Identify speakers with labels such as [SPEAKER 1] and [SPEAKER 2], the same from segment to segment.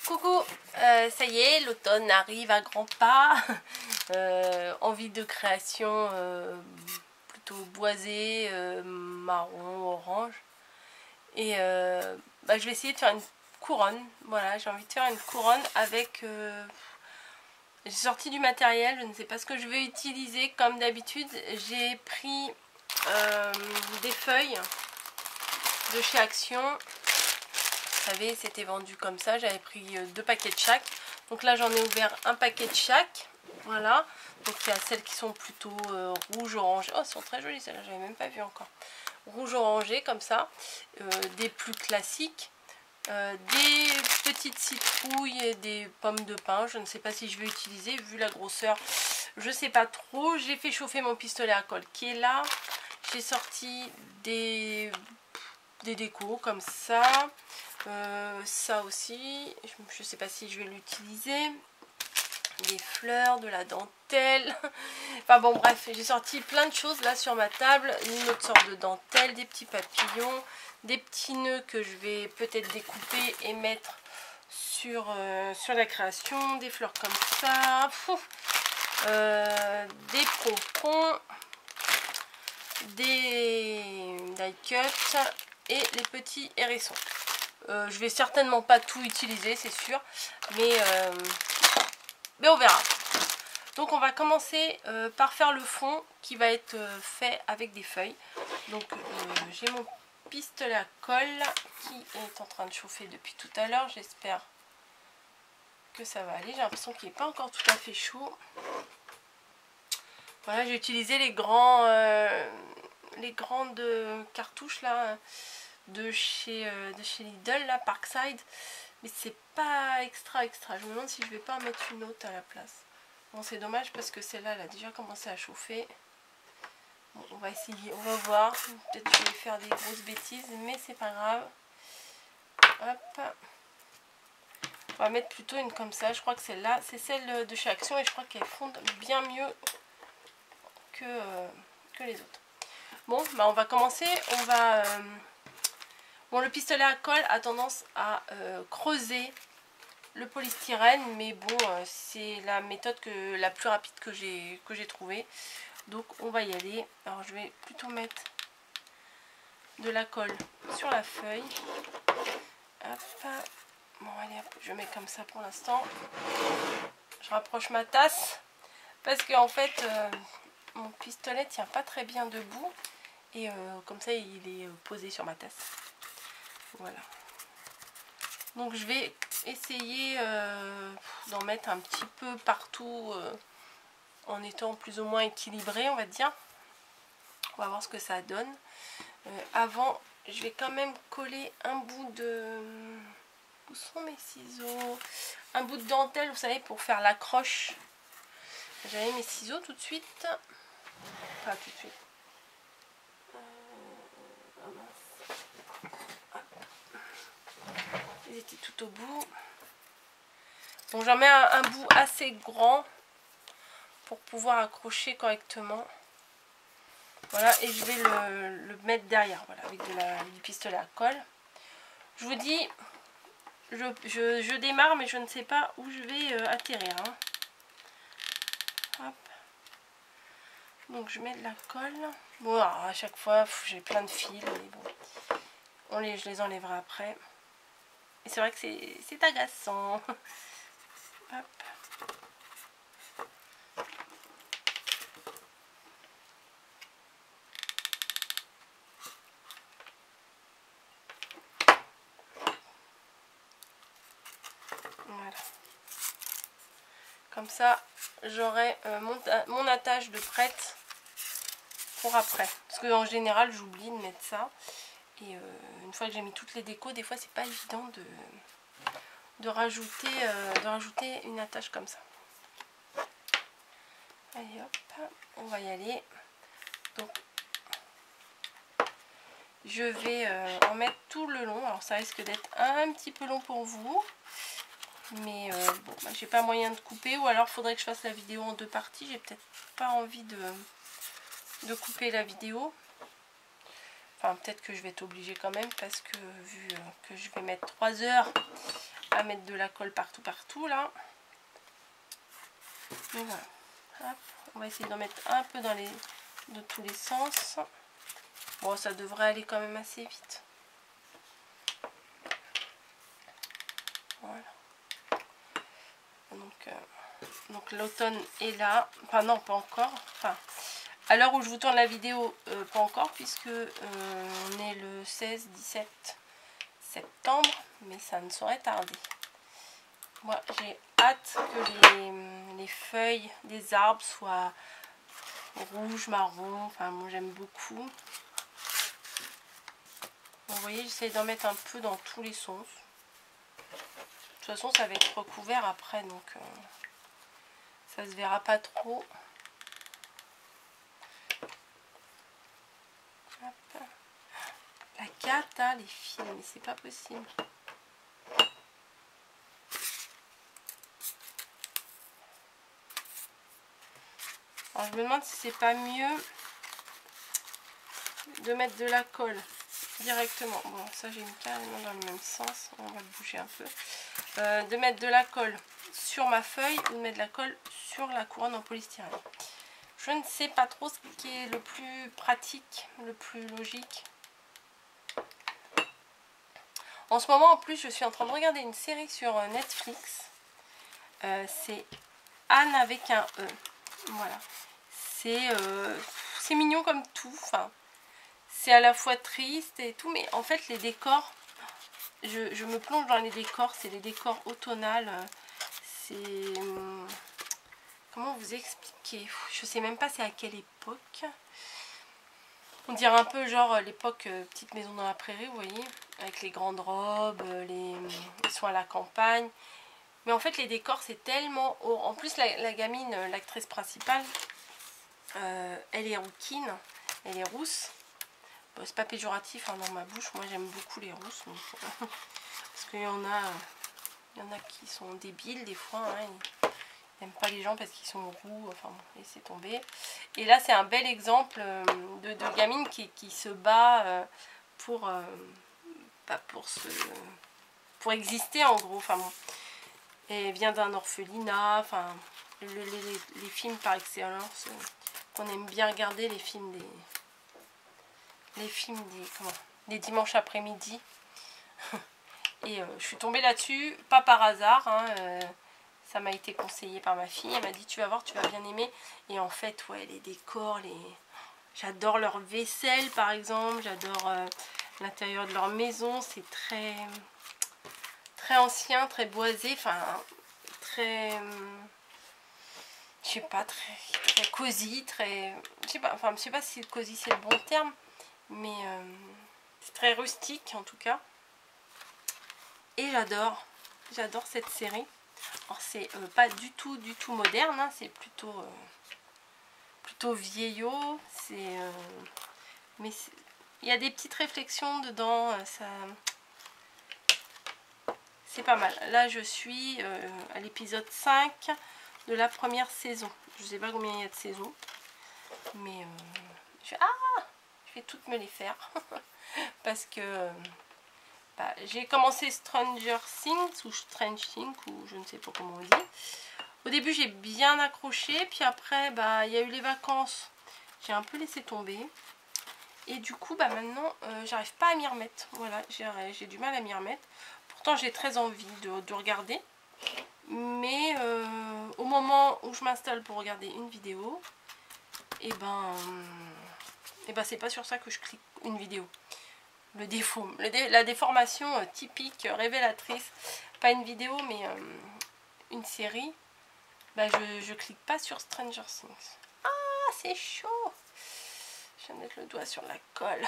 [SPEAKER 1] Coucou, ça y est, l'automne arrive à grands pas. Envie de création plutôt boisée, marron, orange. Et je vais essayer de faire une couronne. Voilà, j'ai envie de faire une couronne avec... j'ai sorti du matériel, je ne sais pas ce que je vais utiliser. Comme d'habitude, j'ai pris des feuilles de chez Action. Vous savez, c'était vendu comme ça, j'avais pris 2 paquets de chaque. Donc là j'en ai ouvert un paquet de chaque. Voilà, donc il y a celles qui sont plutôt rouge orangé. Oh, elles sont très jolies celles-là, j'avais même pas vu encore. Rouge orangé comme ça, des plus classiques, des petites citrouilles et des pommes de pin. Je ne sais pas si je vais utiliser vu la grosseur, je sais pas trop. J'ai fait chauffer mon pistolet à colle qui est là. J'ai sorti des décos comme ça. Ça aussi, je sais pas si je vais l'utiliser. Des fleurs, de la dentelle. Enfin bon, bref, j'ai sorti plein de choses là sur ma table. Une autre sorte de dentelle, des petits papillons, des petits nœuds que je vais peut-être découper et mettre sur la création. Des fleurs comme ça. Des pompons, des die cuts et les petits hérissons. Je vais certainement pas tout utiliser, c'est sûr, mais on verra. Donc on va commencer par faire le fond qui va être fait avec des feuilles. Donc j'ai mon pistolet à colle qui est en train de chauffer depuis tout à l'heure. J'espère que ça va aller. J'ai l'impression qu'il n'est pas encore tout à fait chaud. Voilà, j'ai utilisé les grandes cartouches là de chez Lidl, là, Parkside, mais c'est pas extra. Je me demande si je vais pas en mettre une autre à la place. Bon, c'est dommage parce que celle-là elle a déjà commencé à chauffer. Bon, on va essayer, on va voir. Peut-être que je vais faire des grosses bêtises, mais c'est pas grave. Hop, on va mettre plutôt une comme ça. Je crois que celle-là, c'est celle de chez Action et je crois qu'elle fonde bien mieux que les autres. Bon, bah on va commencer. On va bon, le pistolet à colle a tendance à creuser le polystyrène, mais bon, c'est la méthode la plus rapide que j'ai trouvée. Donc on va y aller. Alors je vais plutôt mettre de la colle sur la feuille. Hop. Bon, allez, hop, je mets comme ça pour l'instant. Je rapproche ma tasse parce que en fait, mon pistolet tient pas très bien debout et comme ça il est posé sur ma tasse. Voilà. Donc je vais essayer d'en mettre un petit peu partout en étant plus ou moins équilibré, on va dire. On va voir ce que ça donne. Avant, je vais quand même coller un bout de... Où sont mes ciseaux? Un bout de dentelle, vous savez, pour faire l'accroche. J'avais mes ciseaux tout de suite. Pas tout de suite. Ils étaient tout au bout. Donc j'en mets un bout assez grand pour pouvoir accrocher correctement. Voilà, et je vais le mettre derrière, voilà, avec du pistolet à colle. Je vous dis, je démarre, mais je ne sais pas où je vais atterrir. Hein. Hop. Donc je mets de la colle. Bon, alors, à chaque fois, j'ai plein de fils, mais bon, je les enlèverai après. Et c'est vrai que c'est agaçant. Hop. Voilà. Comme ça, j'aurai mon attache de prête pour après. Parce que en général, j'oublie de mettre ça. Et une fois que j'ai mis toutes les décos, des fois, c'est pas évident de rajouter une attache comme ça. Allez hop, on va y aller. Donc, je vais en mettre tout le long. Alors, ça risque d'être un petit peu long pour vous. Mais bon, j'ai pas moyen de couper. Ou alors, il faudrait que je fasse la vidéo en 2 parties. J'ai peut-être pas envie de couper la vidéo. Enfin, peut-être que je vais être obligée quand même. Parce que vu que je vais mettre 3 heures à mettre de la colle partout là. Et voilà. Hop, on va essayer d'en mettre un peu de tous les sens. Bon, ça devrait aller quand même assez vite. Voilà. Donc l'automne est là. Enfin non, pas encore. Enfin, à l'heure où je vous tourne la vidéo, pas encore, puisque on est le 16-17 septembre, mais ça ne saurait tarder. Moi, j'ai hâte que les feuilles des arbres soient rouges, marron. Enfin, moi j'aime beaucoup. Vous voyez, j'essaie d'en mettre un peu dans tous les sens. De toute façon, ça va être recouvert après, donc ça se verra pas trop. Hop. La cata, les fils, mais c'est pas possible. Alors, je me demande si c'est pas mieux de mettre de la colle directement. Bon, ça j'ai mis carrément dans le même sens. On va le bouger un peu. De mettre de la colle sur ma feuille ou de mettre de la colle sur la couronne en polystyrène. Je ne sais pas trop ce qui est le plus pratique, le plus logique. En ce moment, en plus, je suis en train de regarder une série sur Netflix. C'est Anne avec un E. Voilà. C'est mignon comme tout. Enfin, c'est à la fois triste et tout. Mais en fait, les décors, je me plonge dans les décors. C'est les décors automnales. C'est... Comment vous expliquer? Je sais même pas c'est à quelle époque. On dirait un peu genre l'époque petite maison dans la prairie, vous voyez, avec les grandes robes, ils sont à la campagne. Mais en fait les décors c'est tellement haut. En plus la gamine, l'actrice principale, elle est rouquine, elle est rousse. Bon, c'est pas péjoratif hein, dans ma bouche, moi j'aime beaucoup les rousses. Donc, parce qu'il y en a qui sont débiles des fois, hein, ils n'aiment pas les gens parce qu'ils sont roux, enfin bon, laissez tomber. Et là c'est un bel exemple de gamine qui se bat pour exister en gros. Enfin bon, et vient d'un orphelinat, enfin les films par excellence qu'on aime bien regarder, les films des dimanches après-midi. Et je suis tombée là-dessus, pas par hasard, hein, ça m'a été conseillé par ma fille. Elle m'a dit tu vas voir, tu vas bien aimer. Et en fait, ouais, les décors, j'adore leur vaisselle par exemple. J'adore l'intérieur de leur maison. C'est très ancien, très boisé. Enfin, très... je sais pas, très cosy. Je sais pas, enfin, je sais pas si cosy c'est le bon terme. Mais c'est très rustique en tout cas. Et j'adore cette série. Alors c'est pas du tout moderne, hein, c'est plutôt vieillot. Mais il y a des petites réflexions dedans, c'est pas mal. Là je suis à l'épisode 5 de la première saison. Je sais pas combien il y a de saisons, mais je vais toutes me les faire parce que j'ai commencé Stranger Things ou Strange Things ou je ne sais pas comment on dit. Au début j'ai bien accroché, puis après il y a eu les vacances, j'ai un peu laissé tomber. Et du coup maintenant j'arrive pas à m'y remettre. Voilà, j'ai du mal à m'y remettre. Pourtant j'ai très envie de regarder. Mais au moment où je m'installe pour regarder une vidéo, et c'est pas sur ça que je clique une vidéo. Le défaut, la déformation typique, révélatrice, pas une vidéo mais une série, je clique pas sur Stranger Things. Ah c'est chaud, je viens de mettre le doigt sur la colle.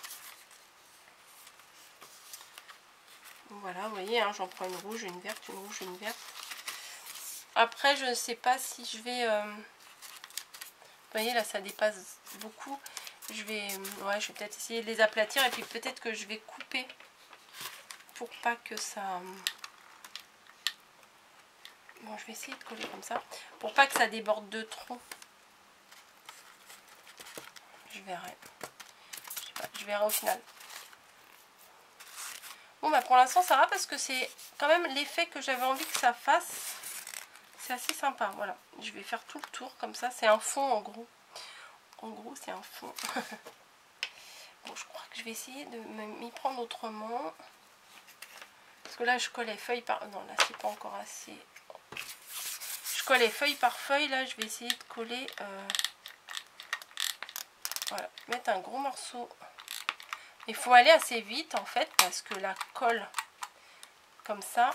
[SPEAKER 1] Voilà, vous voyez, hein, j'en prends une rouge, une verte, une rouge, une verte. Après je ne sais pas si je vais... vous voyez là ça dépasse beaucoup. Je vais peut-être essayer de les aplatir et puis peut-être que je vais couper pour pas que ça... Bon, je vais essayer de coller comme ça pour pas que ça déborde de trop. Je verrai. Je sais pas, je verrai au final. Bon bah pour l'instant ça va parce que c'est quand même l'effet que j'avais envie que ça fasse. C'est assez sympa, voilà. Je vais faire tout le tour comme ça, c'est un fond en gros. En gros c'est un fond. Bon, je crois que je vais essayer de m'y prendre autrement. Parce que là je colle les feuilles par... Non là c'est pas encore assez. Je colle les feuilles par feuille, là je vais essayer de coller... Voilà, mettre un gros morceau. Il faut aller assez vite en fait parce que la colle comme ça,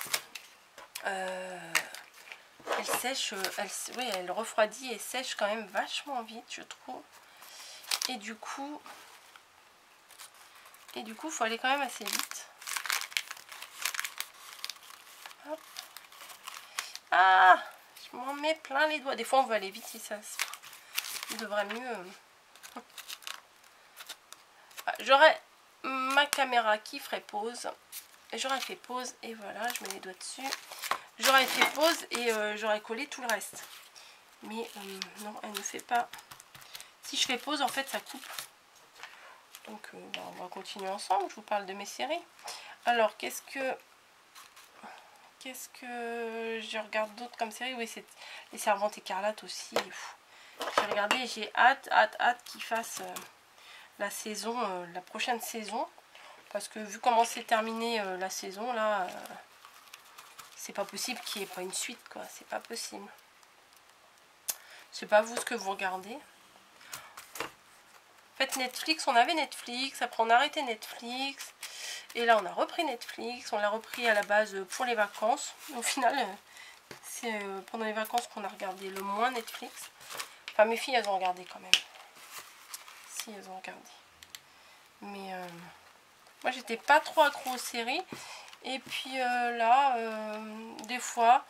[SPEAKER 1] elle sèche, oui, elle refroidit et sèche quand même vachement vite je trouve. Et du coup, il faut aller quand même assez vite. Hop. Ah, je m'en mets plein les doigts. Des fois on veut aller vite si ça devrait mieux. J'aurais ma caméra qui ferait pause. J'aurais fait pause et voilà, je mets les doigts dessus. J'aurais fait pause et j'aurais collé tout le reste. Mais non, elle ne fait pas. Si je fais pause, en fait, ça coupe. Donc, on va continuer ensemble. Je vous parle de mes séries. Alors, qu'est-ce que je regarde d'autre comme série? Oui, c'est Les Servantes écarlates aussi. J'ai regardé, j'ai hâte qu'ils fassent la saison, la prochaine saison. Parce que vu comment c'est terminé la saison, là, c'est pas possible qu'il n'y ait pas une suite, quoi. C'est pas possible. Je sais pas vous ce que vous regardez. En fait, Netflix, on avait Netflix, après on a arrêté Netflix. Et là, on a repris Netflix. On l'a repris à la base pour les vacances. Au final, c'est pendant les vacances qu'on a regardé le moins Netflix. Enfin, mes filles, elles ont regardé quand même. Si, elles ont regardé. Mais moi, j'étais pas trop accro aux séries. Et puis là, des fois,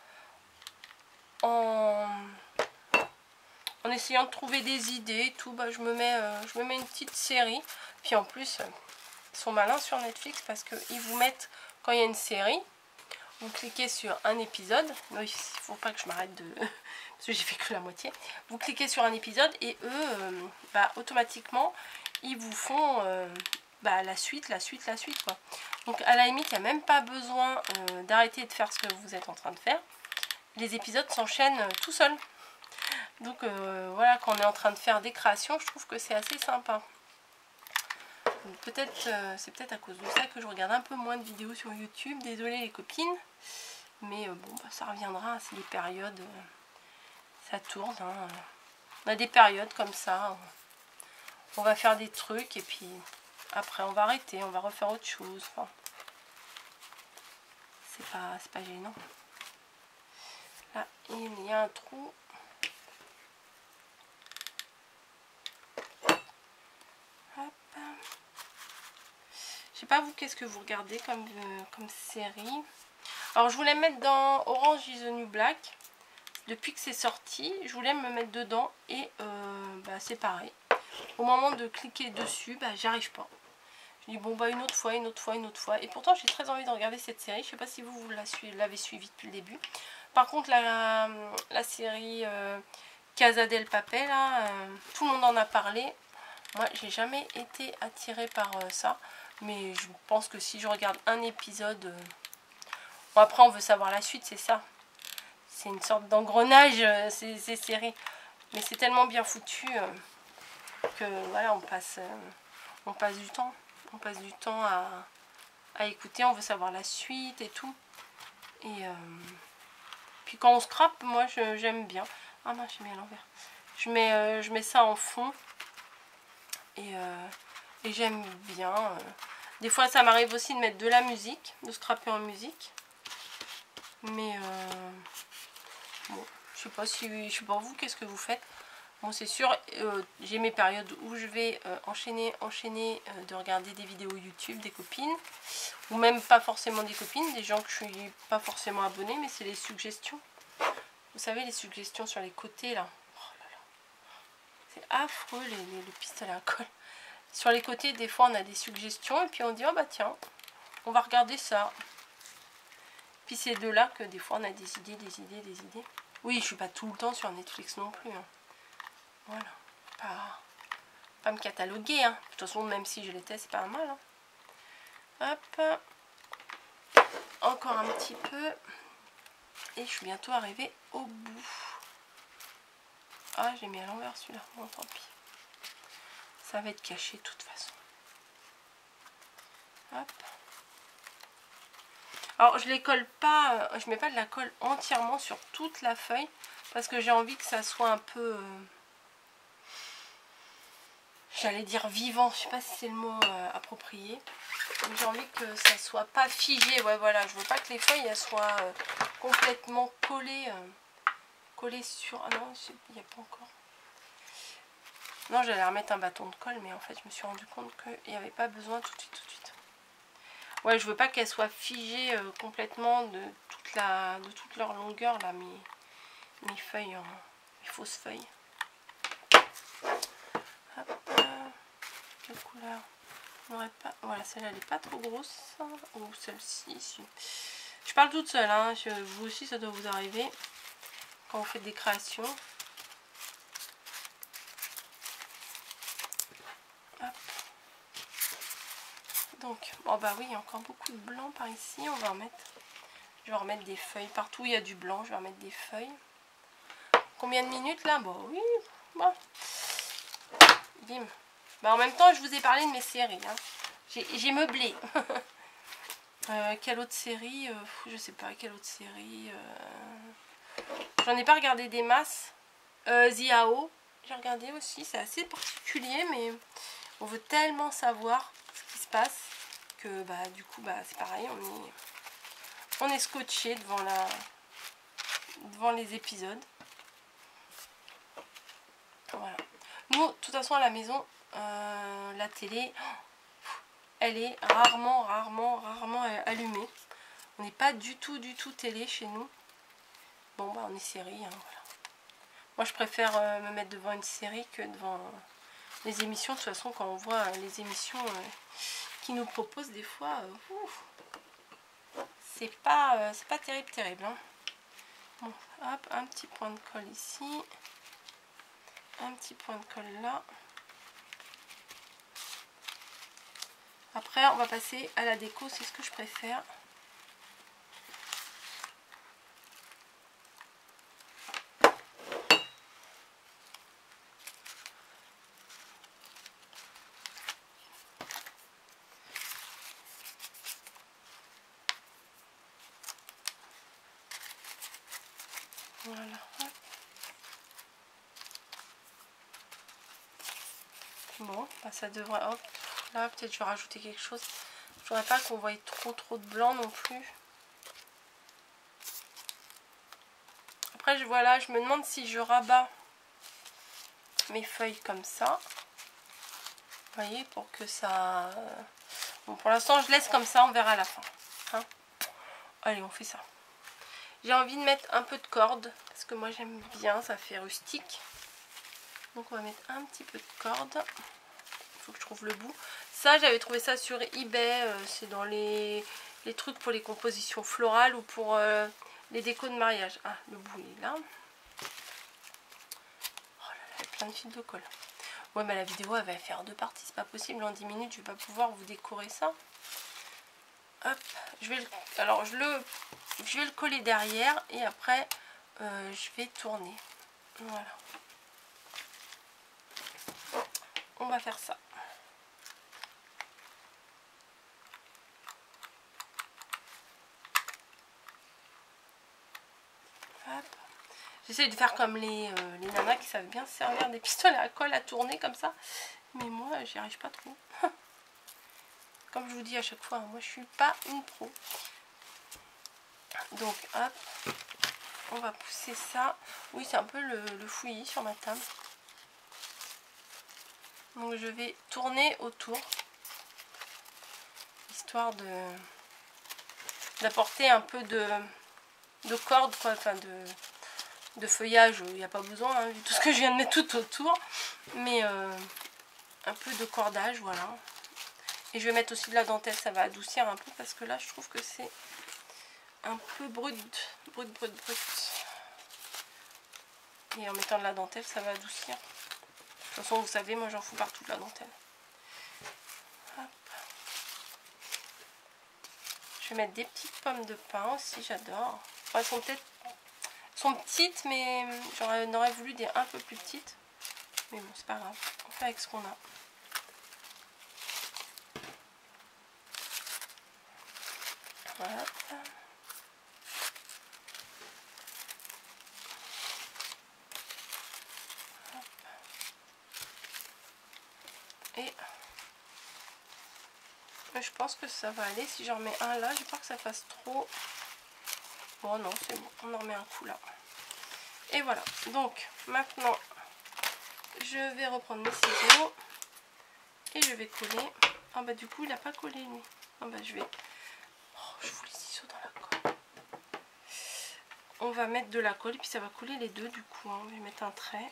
[SPEAKER 1] en essayant de trouver des idées et tout, bah, je me mets une petite série. Puis en plus, ils sont malins sur Netflix parce qu'ils vous mettent, quand il y a une série, vous cliquez sur un épisode. Non, il ne faut pas que je m'arrête de... parce que j'ai fait que la moitié. Vous cliquez sur un épisode et eux, bah, automatiquement, ils vous font bah, la suite, quoi. Donc à la limite, il n'y a même pas besoin d'arrêter de faire ce que vous êtes en train de faire. Les épisodes s'enchaînent tout seuls. Donc voilà, quand on est en train de faire des créations, je trouve que c'est assez sympa. Peut-être, c'est peut-être à cause de ça que je regarde un peu moins de vidéos sur YouTube. Désolée les copines. Mais bon, bah, ça reviendra, c'est des périodes, ça tourne. Hein. On a des périodes comme ça. On va faire des trucs et puis après on va arrêter, on va refaire autre chose. Enfin, c'est pas gênant. Là, il y a un trou. Hop. Je sais pas vous, qu'est-ce que vous regardez comme série. Alors je voulais mettre dans Orange is the New Black. Depuis que c'est sorti, je voulais me mettre dedans et bah, c'est pareil. Au moment de cliquer dessus, bah, j'y arrive pas. Je dis bon bah une autre fois. Et pourtant j'ai très envie de regarder cette série. Je sais pas si vous l'avez suivi depuis le début. Par contre la série Casa del Papel, là, tout le monde en a parlé. Moi j'ai jamais été attirée par ça. Mais je pense que si je regarde un épisode... Bon après on veut savoir la suite, c'est ça. C'est une sorte d'engrenage ces séries. Mais c'est tellement bien foutu que voilà, on passe du temps. On passe du temps à écouter, on veut savoir la suite et tout. Et puis quand on scrape, moi j'aime bien. Ah non, j'ai mis à l'envers. Je mets ça en fond. Et j'aime bien. Des fois ça m'arrive aussi de mettre de la musique, de scraper en musique. Mais bon, je sais pas vous, qu'est-ce que vous faites? Bon, c'est sûr, j'ai mes périodes où je vais enchaîner de regarder des vidéos YouTube des copines. Ou même pas forcément des copines, des gens que je suis pas forcément abonnée, mais c'est les suggestions. Vous savez, les suggestions sur les côtés, là. Oh là là. C'est affreux, les pistolets à colle. Sur les côtés, des fois, on a des suggestions, et puis on dit, oh bah tiens, on va regarder ça. Puis c'est de là que des fois, on a des idées. Oui, je suis pas tout le temps sur Netflix non plus. Hein. Voilà. Pas me cataloguer. Hein. De toute façon, même si je l'étais, c'est pas mal. Hein. Hop. encore un petit peu. Et je suis bientôt arrivée au bout. Ah, j'ai mis à l'envers celui-là. Bon, tant pis. Ça va être caché de toute façon. Hop. Alors, je les colle pas, je mets pas de la colle entièrement sur toute la feuille. Parce que j'ai envie que ça soit un peu... j'allais dire vivant, je sais pas si c'est le mot approprié. J'ai envie que ça soit pas figé. Ouais, voilà, je veux pas que les feuilles elles soient complètement collées. Collées sur... Ah non, il n'y a pas encore... Non, j'allais remettre un bâton de colle, mais en fait, je me suis rendu compte qu'il n'y avait pas besoin tout de suite. Ouais, je veux pas qu'elles soient figées complètement de toute leur longueur, là, mes feuilles, mes fausses feuilles. Hop, quelle couleur? Pas... Voilà, celle-là, elle n'est pas trop grosse. Ou celle-ci, si. Je parle toute seule, hein. Vous aussi, ça doit vous arriver quand vous faites des créations. Hop. Donc, oh bah oui, il y a encore beaucoup de blanc par ici. On va remettre... Je vais remettre des feuilles. Partout où il y a du blanc, je vais remettre des feuilles. Combien de minutes là? Bon, oui. Bon. Bim. Bah, en même temps, je vous ai parlé de mes séries. Hein. J'ai meublé. Quelle autre série? Je sais pas, quelle autre série? J'en ai pas regardé des masses. The AO, j'ai regardé aussi. C'est assez particulier, mais on veut tellement savoir ce qui se passe que bah, du coup, bah, c'est pareil. On est scotché devant les épisodes. Voilà. Nous, de toute façon, à la maison, la télé, elle est rarement allumée. On n'est pas du tout télé chez nous. Bon, bah, on est série, hein, voilà. Moi, je préfère me mettre devant une série que devant les émissions. De toute façon, quand on voit les émissions qu'ils nous proposent, des fois, c'est pas terrible. Hein. Bon, hop, un petit point de colle ici. Un petit point de colle là. Après, on va passer à la déco, c'est ce que je préfère. Voilà. Bon, bah ça devrait... Hop, là peut-être je vais rajouter quelque chose. Je voudrais pas qu'on voie trop de blanc non plus. Après, voilà, je me demande si je rabats mes feuilles comme ça. Vous voyez, pour que ça... Bon, pour l'instant, je laisse comme ça, on verra à la fin. Hein, allez, on fait ça. J'ai envie de mettre un peu de corde, parce que moi j'aime bien, ça fait rustique. Donc on va mettre un petit peu de corde. Il faut que je trouve le bout. Ça, j'avais trouvé ça sur eBay. C'est dans les trucs pour les compositions florales ou pour les décos de mariage. Ah, le bout il est là. Oh là là, il y a plein de fils de colle. Ouais, mais la vidéo elle va faire 2 parties. C'est pas possible, en 10 minutes, je vais pas pouvoir vous décorer ça. Hop, je vais le coller derrière et après je vais tourner. Voilà. On va faire ça. J'essaie de faire comme les nanas qui savent bien se servir des pistolets à colle à tourner comme ça. Mais moi, j'y arrive pas trop. Comme je vous dis à chaque fois, moi je suis pas une pro. Donc hop, on va pousser ça. Oui, c'est un peu le fouillis sur ma table. Donc je vais tourner autour. Histoire d'apporter un peu de corde, quoi, enfin de feuillage. Il n'y a pas besoin, hein, vu tout ce que je viens de mettre tout autour. Mais un peu de cordage, voilà. Et je vais mettre aussi de la dentelle, ça va adoucir un peu parce que là je trouve que c'est un peu brut. Et en mettant de la dentelle, ça va adoucir. De toute façon, vous savez, moi j'en fous partout de la dentelle. Hop. Je Je vais mettre des petites pommes de pin aussi, j'adore. Enfin, elles sont peut-être petites, mais j'en aurais voulu des un peu plus petites. Mais bon, c'est pas grave, on fait avec ce qu'on a. Voilà. Et je pense que ça va aller. Si j'en remets un là, j'ai peur que ça fasse trop. Bon non, c'est bon, on en remet un coup là. Et voilà, donc maintenant je vais reprendre mes ciseaux et je vais coller. Ah bah du coup il n'a pas collé lui. Ah bah je vais... Oh, je fous les ciseaux dans la colle. On va mettre de la colle et puis ça va coller les deux du coup. Hein. Je vais mettre un trait.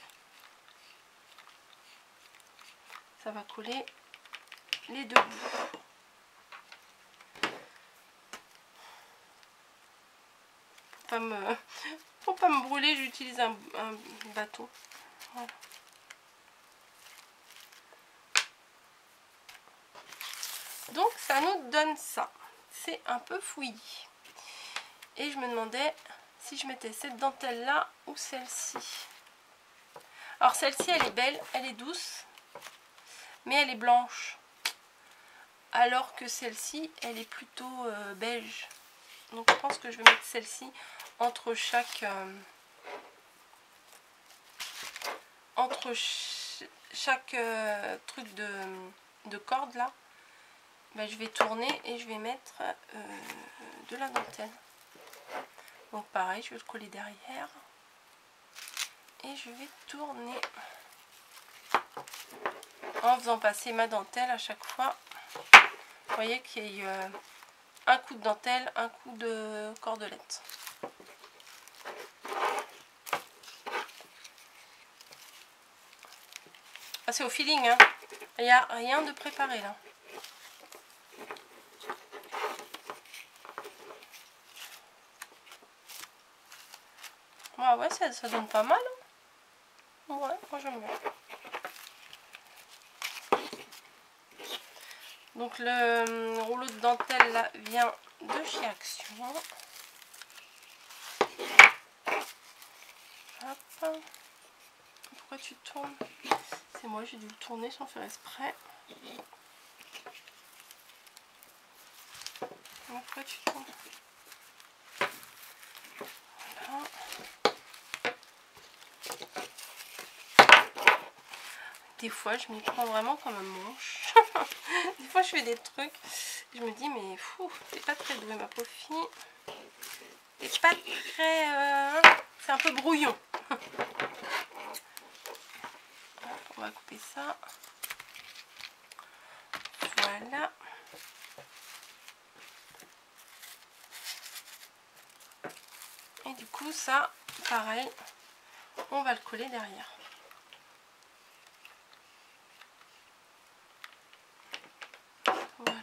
[SPEAKER 1] Ça va coller les deux bouts. Pour pas me brûler, j'utilise un bâton. Voilà. Donc ça nous donne ça. C'est un peu fouillis. Et je me demandais si je mettais cette dentelle là ou celle-ci. Alors celle-ci elle est belle, elle est douce, mais elle est blanche. Alors que celle-ci elle est plutôt beige. Donc je pense que je vais mettre celle-ci entre chaque truc de corde là. Ben, je vais tourner et je vais mettre de la dentelle. Donc pareil, je vais le coller derrière et je vais tourner en faisant passer ma dentelle à chaque fois. Vous voyez qu'il y a un coup de dentelle, un coup de cordelette. Ah, c'est au feeling, hein. Il n'y a rien de préparé là. Ouais, ça donne pas mal. Hein. Ouais, moi j'aime bien. Donc le rouleau de dentelle là vient de chez Action. Hop. Pourquoi tu tournes? C'est moi, j'ai dû le tourner sans faire exprès. Pourquoi tu tournes? Voilà. Des fois, je m'y prends vraiment comme un manche. Des fois, je fais des trucs. Je me dis, mais fou, t'es pas très douée, ma pauvre fille. T'es pas très... c'est un peu brouillon. On va couper ça. Voilà. Et du coup, ça, pareil, on va le coller derrière. Voilà.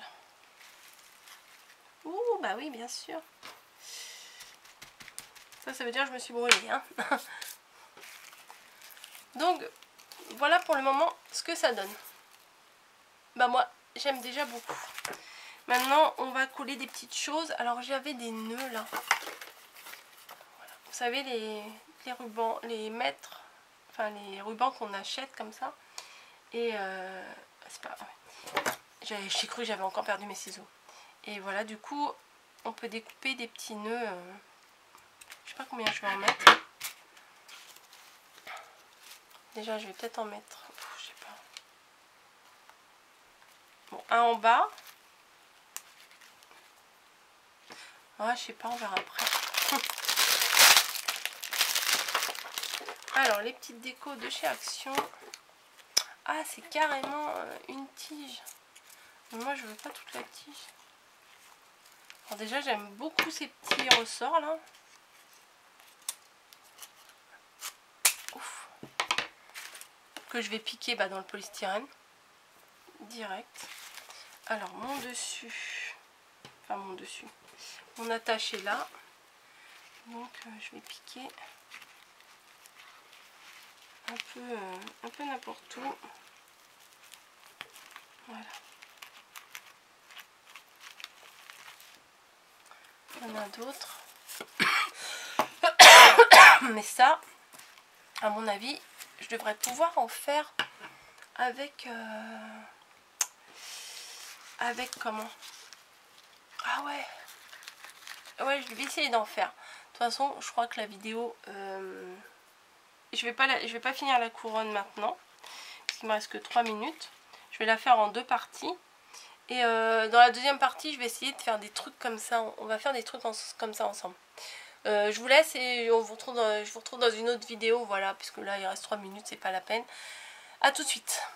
[SPEAKER 1] Ouh, bah oui, bien sûr. Ça veut dire que je me suis brûlée. Hein. Donc, voilà pour le moment ce que ça donne. Bah moi, j'aime déjà beaucoup. Maintenant, on va coller des petites choses. Alors, j'avais des nœuds là. Voilà. Vous savez, les rubans, les mètres, enfin les rubans qu'on achète comme ça. Et c'est pas... J'ai cru que j'avais encore perdu mes ciseaux. Et voilà, du coup, on peut découper des petits nœuds. Je sais pas combien je vais en mettre. Déjà, je vais peut-être en mettre... je sais pas. Bon, un en bas. Ah, je sais pas, on verra après. Alors, les petites décos de chez Action. Ah, c'est carrément une tige. Mais moi, je veux pas toute la tige. Alors déjà, j'aime beaucoup ces petits ressorts là. Ouf. Que je vais piquer dans le polystyrène. Direct. Alors, mon dessus. Enfin, mon dessus. Mon attaché là. Donc, je vais piquer un peu n'importe où. Voilà. Il y en a d'autres. Mais ça, à mon avis, je devrais pouvoir en faire avec... avec comment? Ah ouais. Ouais, je vais essayer d'en faire. De toute façon, je crois que la vidéo... je vais pas finir la couronne maintenant. Parce qu'il me reste que 3 minutes. Je vais la faire en 2 parties. Et dans la deuxième partie, je vais essayer de faire des trucs comme ça. On va faire des trucs comme ça ensemble. Je vous laisse et je vous retrouve dans une autre vidéo. Voilà, puisque là, il reste 3 minutes, c'est pas la peine. A tout de suite.